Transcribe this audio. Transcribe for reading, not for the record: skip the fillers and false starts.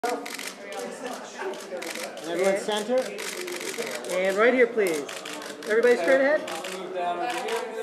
And everyone center. And right here, please. Everybody straight ahead. Move down over here.